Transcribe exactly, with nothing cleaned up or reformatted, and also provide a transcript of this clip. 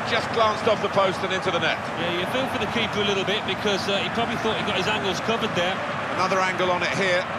just glanced off the post and into the net. Yeah, you feel for the keeper a little bit because uh, he probably thought he got his angles covered there. Another angle on it here.